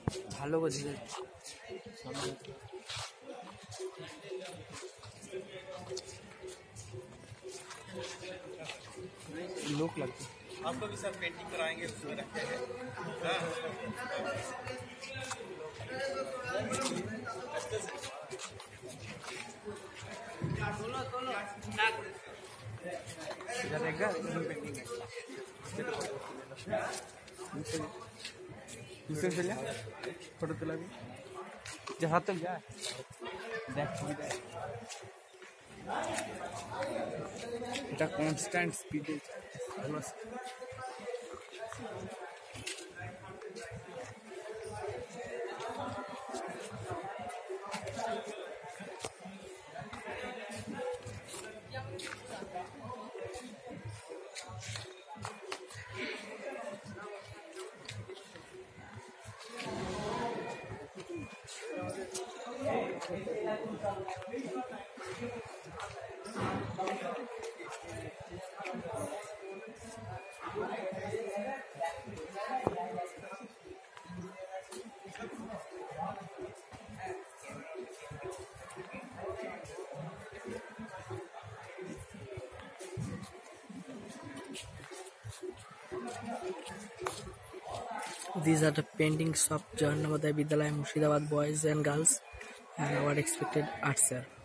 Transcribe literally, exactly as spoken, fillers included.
ভালো বুঝে लोग लगते आपको भी सब पेंटिंग कराएंगे उसमें रखते हैं। दूसरे से लिया फोटो तुला भी जहाँ तक जाए देख सुविधा এটা কনস্ট্যান্ট স্পিডে These are the paintings of Jahannamadaya Vidyalaya, Murshidabad boys and girls and our expected art sir.